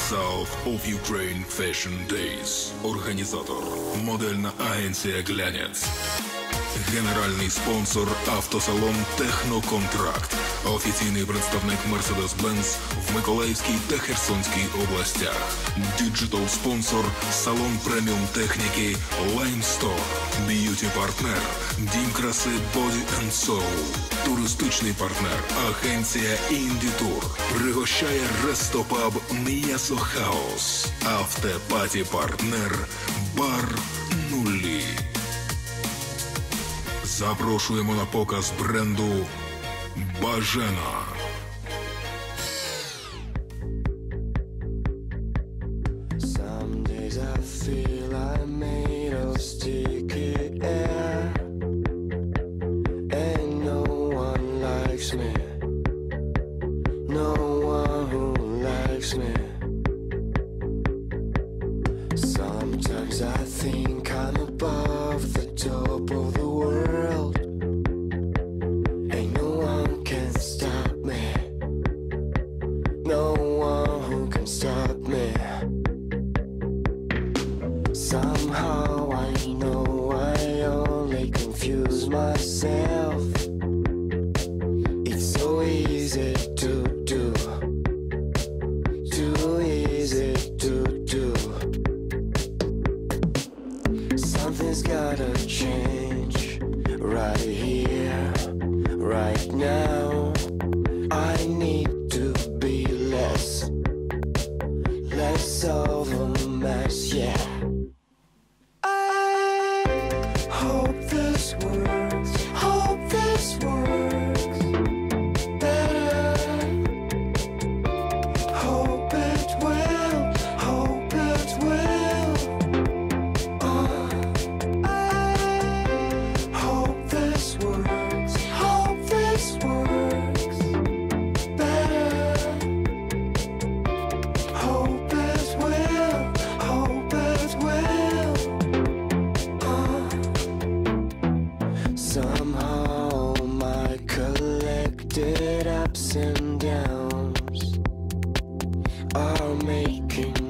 South of Ukraine Fashion Days. Організатор – модельна агенція «Глянець». Генеральний спонсор – автосалон «Техноконтракт». Офіційний представник Mercedes-Benz в Миколаївській та Херсонській областях. Діджитал спонсор – салон преміум техніки Lime Store. Б'юті-партнер – Дім краси Body and Soul. Туристичний партнер – агенція Інді Тур. Пригощає рестопаб М'ясо Хаус. Автопаті-партнер – бар Нулі. Запрошуємо на показ бренду «Бажена». Sometimes I think I'm above the top of the world. Ain't no one can stop me. No one who can stop me. Somehow I know I only confuse myself. It's so easy to do. Too easy to do. Something's gotta change right here, right now. I need to be less of a mess, yeah. I hope this works, hope this works better. Hope it will, hope it will. Hope this works better. Hope it will, hope it will. Somehow my collected ups and downs are making